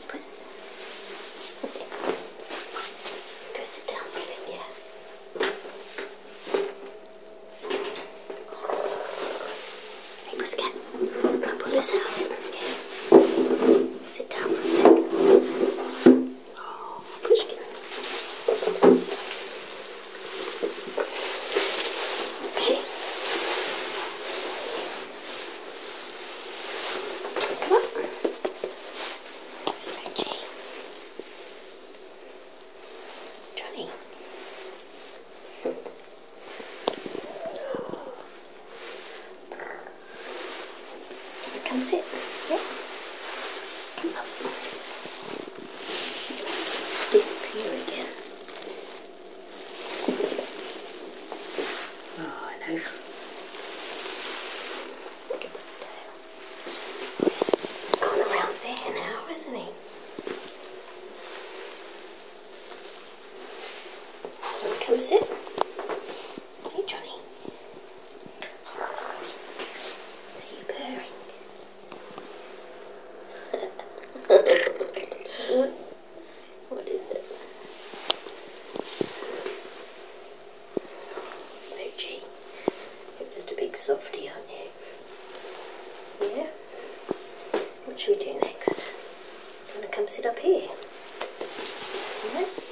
puss. Go sit down for a bit, yeah. Hey, pussycat. I'll pull this out. Yeah. Sit down for a sec. Oh, pushkin. Okay. Come on. Smoochie. Johnny. Come sit. Yeah. Come up. Disappear again. Oh, I know. Look at that tail. He's gone around there now, isn't he? Come sit. Hey, Johnny. Are you purring? What is it? Smoochie. You're just a big softie, aren't you? Yeah? What should we do next? Do you want to come sit up here? Yeah?